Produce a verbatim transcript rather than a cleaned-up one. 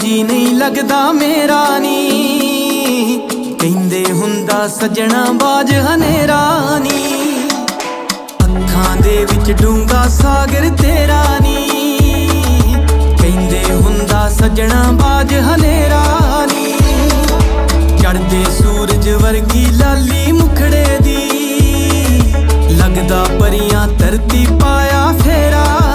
जी नहीं लगदा मेरा नी, कहंदे हुंदा सजना बाज हनेरा नी। अखां दे विच डूंगा सागर तेरा नी, कहंदे हुंदा सजना बाज हनेरा नी। चढ़दे सूरज वर्गी लाली मुखड़े दी, लगदा परियां धरती पाया फेरा।